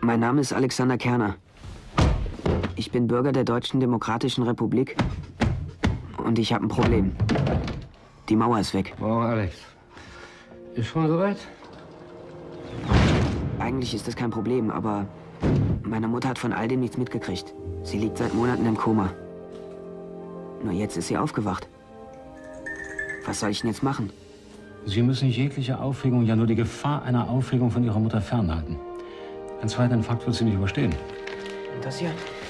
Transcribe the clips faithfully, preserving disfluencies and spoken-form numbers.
Mein Name ist Alexander Kerner. Ich bin Bürger der Deutschen Demokratischen Republik und ich habe ein Problem. Die Mauer ist weg. Oh, Alex. Ist schon soweit? Eigentlich ist das kein Problem, aber meine Mutter hat von all dem nichts mitgekriegt. Sie liegt seit Monaten im Koma. Nur jetzt ist sie aufgewacht. Was soll ich denn jetzt machen? Sie müssen jegliche Aufregung, ja nur die Gefahr einer Aufregung von Ihrer Mutter fernhalten. Einen zweiten Infarkt wird sie nicht überstehen. Und das hier?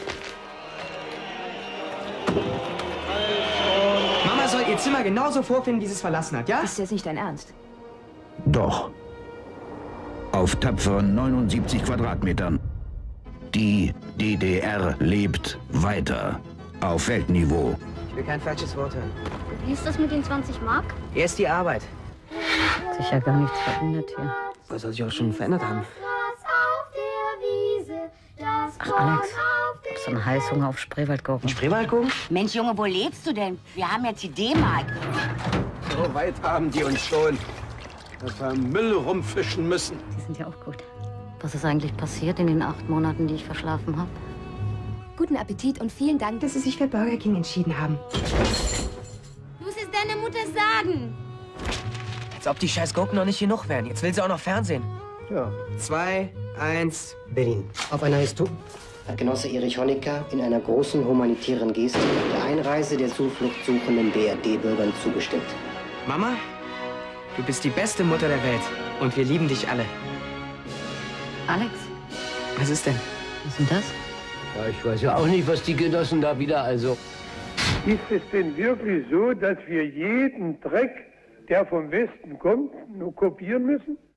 Mama soll ihr Zimmer genauso vorfinden, wie sie es verlassen hat, ja? Ist jetzt nicht dein Ernst? Doch. Auf tapferen neunundsiebzig Quadratmetern. Die D D R lebt weiter. Auf Weltniveau. Ich will kein falsches Wort hören. Wie ist das mit den zwanzig Mark? Erst die Arbeit. Hat sich ja gar nichts verändert hier. Was soll sich auch schon verändert haben? Ach, Alex, du hast einen Heißhunger auf Spreewaldgurken. Spreewaldgurken? Mensch, Junge, wo lebst du denn? Wir haben jetzt die D-Mark. So weit haben die uns schon, dass wir im Müll rumfischen müssen. Die sind ja auch gut. Was ist eigentlich passiert in den acht Monaten, die ich verschlafen habe? Guten Appetit und vielen Dank, dass Sie sich für Burger King entschieden haben. Du musst es deiner Mutter sagen. Als ob die scheiß Gurken noch nicht genug wären. Jetzt will sie auch noch Fernsehen. Ja. Zwei, eins, Berlin. Auf einer Historie hat Genosse Erich Honecker in einer großen humanitären Geste der Einreise der zufluchtsuchenden B R D-Bürgern zugestimmt. Mama, du bist die beste Mutter der Welt. Und wir lieben dich alle. Alex, Was ist denn? was ist denn das? Ja, ich weiß ja auch nicht, was die Genossen da wieder also... Ist es denn wirklich so, dass wir jeden Dreck, der vom Westen kommt, nur kopieren müssen?